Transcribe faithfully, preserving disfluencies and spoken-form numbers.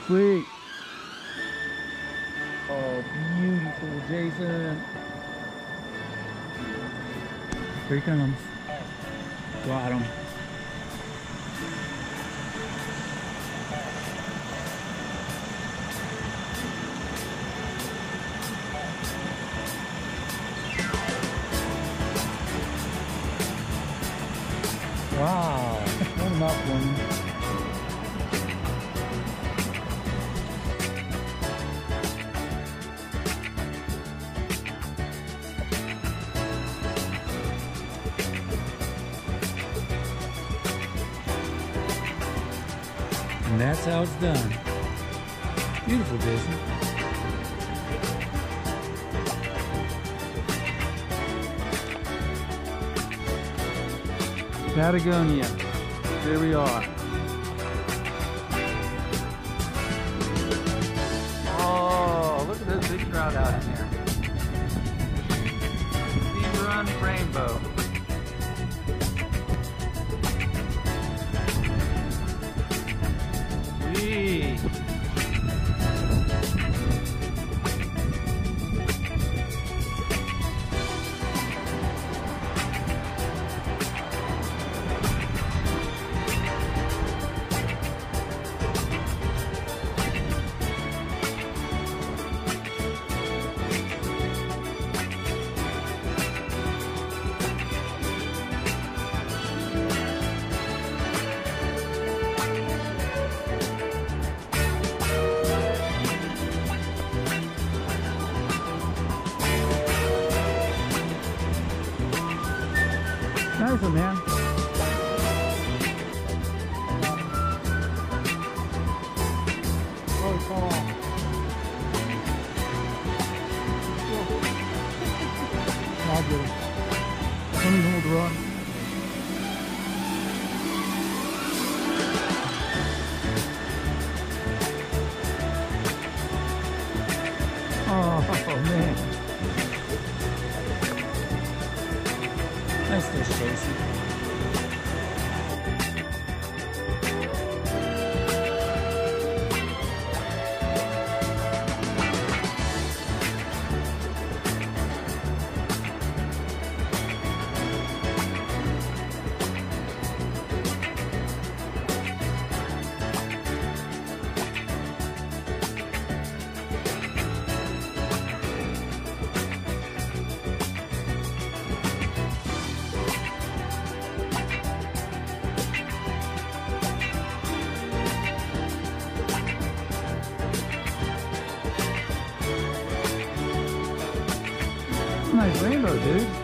Sweet. Oh, beautiful, Jason. Here he comes. Got him. Wow. What an up one. And that's how it's done. Beautiful, Jason. Patagonia. There we are. Oh, look at this big trout out in here. Sea Run Rainbow. Whee! Nice one, man. Oh, it's fall off. I'll get it. Let me hold the rod. Oh, oh man. Nice fish, Jason. Nice rainbow, dude.